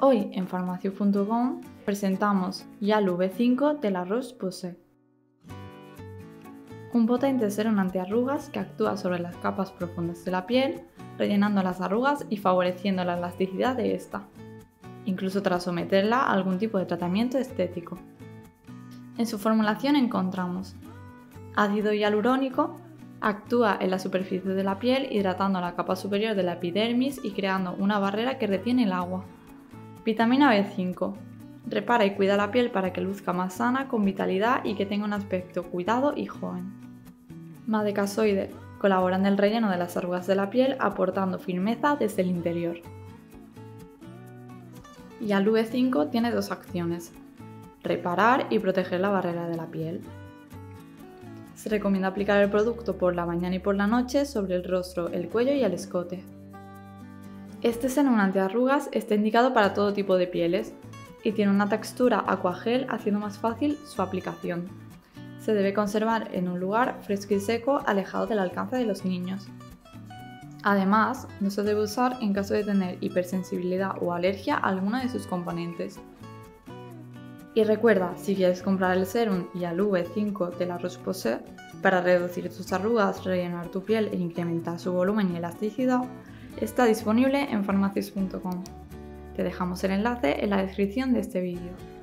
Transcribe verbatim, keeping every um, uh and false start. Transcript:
Hoy en farmacias punto com presentamos Yalu B cinco de la Roche-Posay, un potente serum antiarrugas que actúa sobre las capas profundas de la piel, rellenando las arrugas y favoreciendo la elasticidad de esta, incluso tras someterla a algún tipo de tratamiento estético. En su formulación encontramos ácido hialurónico, actúa en la superficie de la piel hidratando la capa superior de la epidermis y creando una barrera que retiene el agua. Vitamina B cinco, repara y cuida la piel para que luzca más sana, con vitalidad y que tenga un aspecto cuidado y joven. Madecasoide, colabora en el relleno de las arrugas de la piel aportando firmeza desde el interior. Yalu B cinco tiene dos acciones: reparar y proteger la barrera de la piel. Se recomienda aplicar el producto por la mañana y por la noche sobre el rostro, el cuello y el escote. Este serum antiarrugas está indicado para todo tipo de pieles y tiene una textura aquagel, haciendo más fácil su aplicación. Se debe conservar en un lugar fresco y seco, alejado del alcance de los niños. Además, no se debe usar en caso de tener hipersensibilidad o alergia a alguno de sus componentes. Y recuerda, si quieres comprar el serum Yalu B cinco de la Roche-Posay para reducir tus arrugas, rellenar tu piel e incrementar su volumen y elasticidad, está disponible en farmacias punto com. Te dejamos el enlace en la descripción de este vídeo.